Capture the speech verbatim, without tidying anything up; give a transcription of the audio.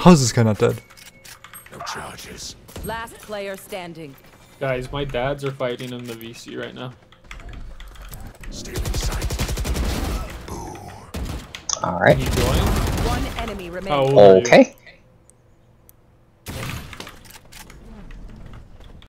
How is this guy not dead? No charges. Last player standing. Guys, my dads are fighting in the V C right now. Stealing sight. All right. Can you join? One enemy remaining. How old are you? Okay.